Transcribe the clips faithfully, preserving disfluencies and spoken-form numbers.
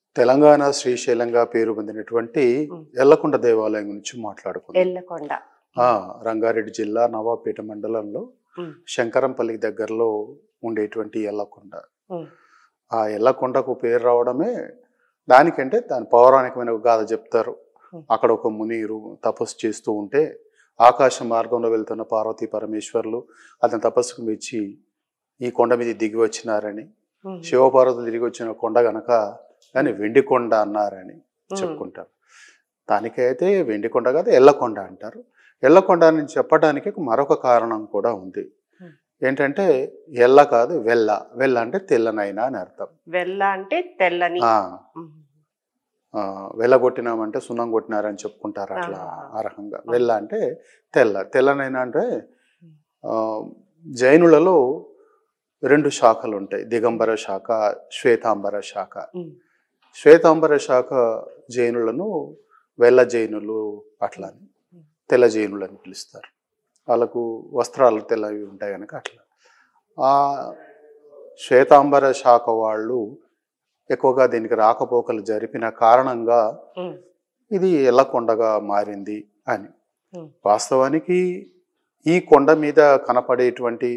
తెలంగాణ శ్రీశైలంగా పేరు పొందినటువంటి హ్మ్. ఎల్లకొండ దేవాలయం గురించి మాట్లాడుకుందాం. ఎల్లకొండ. ఆ! రంగారెడ్డి జిల్లా నవాబేట మండలంలో హ్మ్. శంకరంపల్లి దగ్గరలో ఉండేటువంటి ఎల్లకొండ. హ్మ్. ఆ ఎల్లకొండకు పేరు రావడమే దానికంటే దాని పౌరాణికమైన ఒక గాథ చెప్తారు. హ్మ్. అక్కడ ఒక మునీరు తపస్సు చేస్తూ ఉంటే ఆకాశ మార్గంలో వెళ్తున్న పార్వతీ పరమేశ్వర్లు అతని తపస్సుకు మెచ్చి ఈ కొండ మీద దిగి వచ్చినారని, హ్మ్. శివపార్వతులు తిరిగి వచ్చిన కొండ గనక దాన్ని వెండి కొండ అన్నారని హ్మ్. చెప్పుకుంటారు. దానికైతే వెండి కొండ కాదు ఎల్లకొండ అంటారు. ఎల్లకొండ అని చెప్పడానికి మరొక కారణం కూడా ఉంది. హ్మ్. ఏంటంటే ఎల్ల కాదు వెల్ల. వెల్ల అంటే తెల్లనైనా అని అర్థం. వెల్ల అంటే తెల్లని. ఆ హ్మ్. ఆ, వెళ్ళగొట్టినామంటే సున్నం కొట్టినారని చెప్పుకుంటారు అట్లా ఆహాహా! ఆ రకంగా. ఆ! వెల్ల అంటే తెల్ల. తెల్లనైనా అంటే హ్మ్. ఆ, జైనులలో రెండు శాఖలు ఉంటాయి. హ్మ్. దిగంబర శాఖ, శ్వేతాంబర శాఖ. హ్మ్. శ్వేతాంబర శాఖ జైనులను వెల్ల జైనులు అట్లా హ్మ్. అని, హ్మ్. తెల్ల జైనులు అని పిలుస్తారు. వాళ్ళకు వస్త్రాలు తెల్లవి ఉంటాయి కనుక అట్లా. ఆ శ్వేతాంబర శాఖ వాళ్ళు ఎక్కువగా దీనికి రాకపోకలు జరిపిన కారణంగా హ్మ్. ఇది ఎల్లకొండగా మారింది అని. హ్మ్. వాస్తవానికి ఈ కొండ మీద కనపడేటువంటి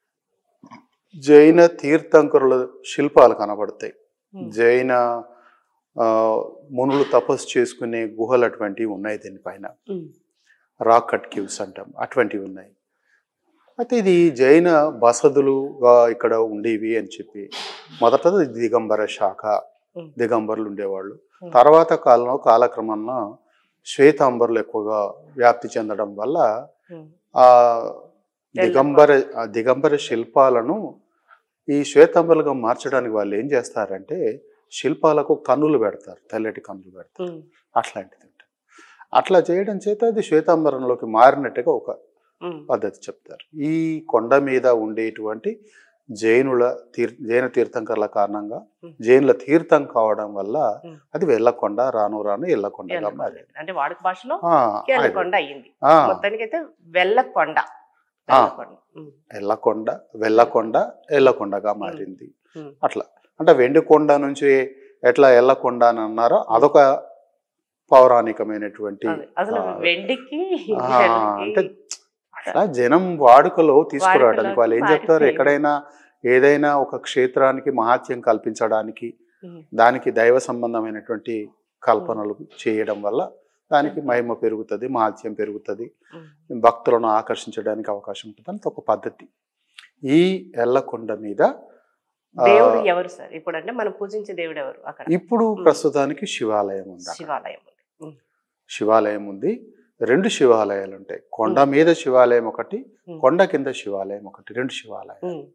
జైన తీర్థంకరుల శిల్పాలు కనబడతాయి. హ్మ్. జైన ఆ, మునులు తపస్సు చేసుకునే గుహలు అటువంటివి ఉన్నాయి దీనిపైన. హ్మ్. రాక్ కట్ క్యూవ్స్ అంటాం, అటువంటివి ఉన్నాయి. అయితే ఇది జైన బసదులుగా ఇక్కడ ఉండేవి అని చెప్పి మొదట దిగంబర శాఖ, హ్మ్. దిగంబరులు ఉండేవాళ్ళు. హ్మ్. తర్వాత కాలంలో కాలక్రమంలో శ్వేతాంబరులు ఎక్కువగా వ్యాప్తి చెందడం వల్ల హ్మ్. ఆ ఎల్లకొండ. దిగంబర ఆ దిగంబర శిల్పాలను ఈ శ్వేతాంబరులుగా మార్చడానికి వాళ్ళు ఏం చేస్తారంటే శిల్పాలకు కన్నులు పెడతారు, తెల్లటి కన్నులు పెడతారు. హ్మ్. అట్లాంటిది ఉంటుంది. అట్లా చేయడం చేత అది శ్వేతాంబరంలోకి మారినట్టుగా ఒక హ్మ్. పద్ధతి చెప్తారు. ఈ కొండ మీద ఉండేటువంటి జైనుల తీర్ జైన తీర్థంకర్ల కారణంగా హ్మ్. జైనుల తీర్థం కావడం వల్ల హ్మ్. అది వెళ్ళకొండ, రాను రాను ఎల్లకొండగా ఎల్లకొండ. మారింది. అంటే వాడుక భాషలో ఆ, ఎల్లకొండ అయింది. ఆ, మొత్తానికైతే వెల్లకొండ. ఆ, వెల్లకొండ. హ్మ్. ఎల్లకొండ, వెల్లకొండ. వెళ్ళకొండ, హ్మ్. ఎల్లకొండగా హ్మ్. మారింది. హ్మ్. అట్లా అంటే వెండికొండ నుంచి ఎట్లా ఎల్లకొండ అని అన్నారో హ్మ్. అదొక పౌరాణికమైనటువంటి అదే. అసలు ఆ, వెండికి, ఆ, వెల్లకి అంటే అట్లా జనం వాడుకలో తీసుకురావడానికి వాడుకలోకి వాళ్ళు ఏం చెప్తారు, మారిపోయింది. ఎక్కడైనా ఏదైనా ఒక క్షేత్రానికి మహాత్యం కల్పించడానికి హ్మ్. దానికి దైవ సంబంధమైనటువంటి హ్మ్. కల్పనలు చేయడం వల్ల దానికి హ్మ్. మహిమ పెరుగుతుంది, మహాత్యం పెరుగుతుంది, హ్మ్. భక్తులను ఆకర్షించడానికి అవకాశం ఉంటుంది. అంత ఒక పద్ధతి. ఈ ఎల్లకొండ మీద ఆ, దేవుడు ఎవరు సార్? ఇప్పుడంటే మనం పూజించే దేవుడు ఎవరు అక్కడ? ఇప్పుడు హ్మ్. ప్రస్తుతానికి శివాలయం ఉంది అక్కడ. శివాలయం ఉంది. హ్మ్. శివాలయం ఉంది. రెండు శివాలయాలు ఉంటాయి. కొండ హ్మ్. మీద శివాలయం ఒకటి, హ్మ్. కొండ కింద శివాలయం ఒకటి, రెండు శివాలయాలు. హ్మ్.